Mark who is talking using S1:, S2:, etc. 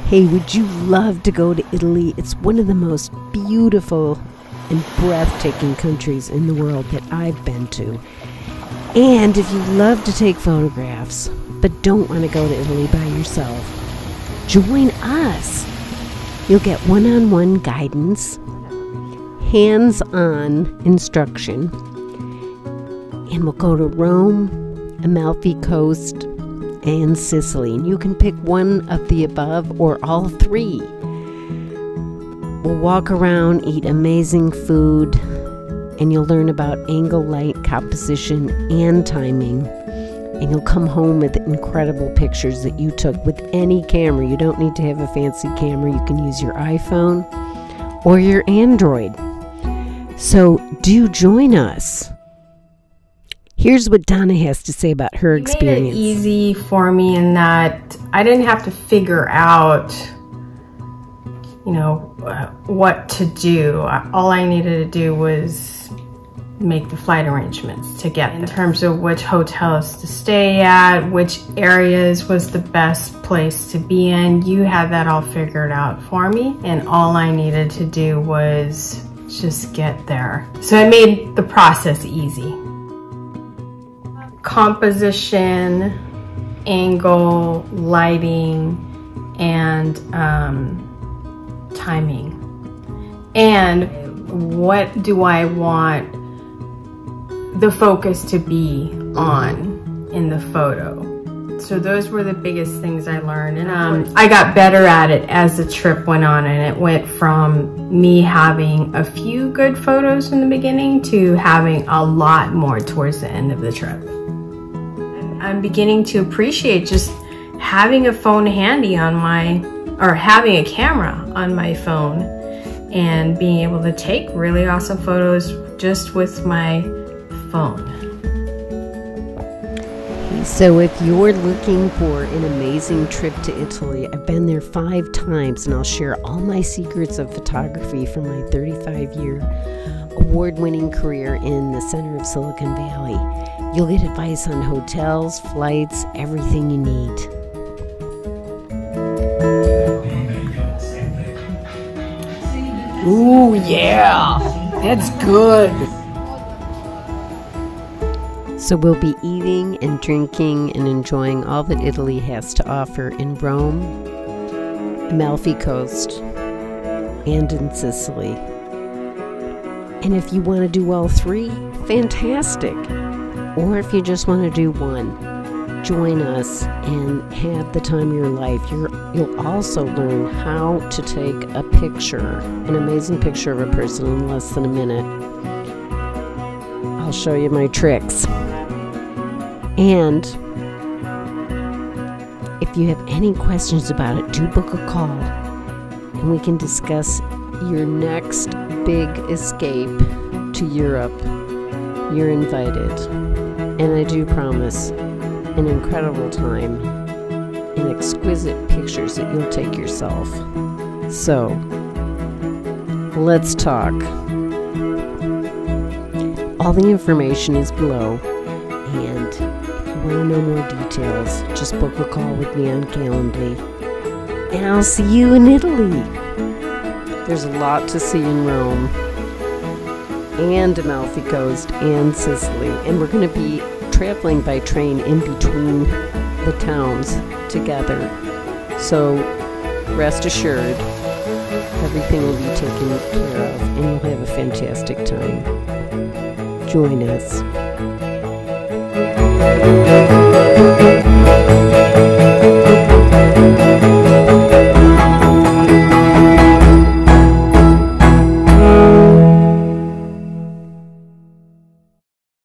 S1: Hey, would you love to go to Italy? It's one of the most beautiful and breathtaking countries in the world that I've been to. And if you love to take photographs but don't want to go to Italy by yourself, join us. You'll get one-on-one guidance, hands-on instruction, and we'll go to Rome, Amalfi Coast, and Sicily. And you can pick one of the above or all three. We'll walk around, eat amazing food, and you'll learn about angle, light, composition, and timing. And you'll come home with incredible pictures that you took with any camera. You don't need to have a fancy camera. You can use your iPhone or your Android. So do join us. Here's what Donna has to say about her experience.
S2: It made it easy for me in that I didn't have to figure out, what to do. All I needed to do was make the flight arrangements to get there. In terms of which hotels to stay at, which areas was the best place to be in, you had that all figured out for me, and all I needed to do was just get there. So it made the process easy. Composition, angle, lighting, and timing. And what do I want the focus to be on in the photo? So those were the biggest things I learned. And I got better at it as the trip went on, and it went from me having a few good photos in the beginning to having a lot more towards the end of the trip. I'm beginning to appreciate just having a phone handy on having a camera on my phone and being able to take really awesome photos just with my phone.
S1: So if you're looking for an amazing trip to Italy, I've been there 5 times, and I'll share all my secrets of photography from my 35-year award-winning career in the center of Silicon Valley. You'll get advice on hotels, flights, everything you need.
S3: Ooh, yeah, that's good.
S1: So we'll be eating and drinking and enjoying all that Italy has to offer in Rome, Amalfi Coast, and in Sicily. And if you want to do all 3, fantastic. Or if you just want to do one, join us and have the time of your life. You'll also learn how to take a picture, an amazing picture of a person in less than a minute. I'll show you my tricks. And if you have any questions about it, do book a call and we can discuss your next big escape to Europe. You're invited. And I do promise an incredible time and exquisite pictures that you'll take yourself. So, let's talk. All the information is below, and if you want to know more details, just book a call with me on Calendly. And I'll see you in Italy. There's a lot to see in Rome, and Amalfi Coast, and Sicily. And we're going to be traveling by train in between the towns together. So rest assured, everything will be taken care of, and you'll have a fantastic time. Join us.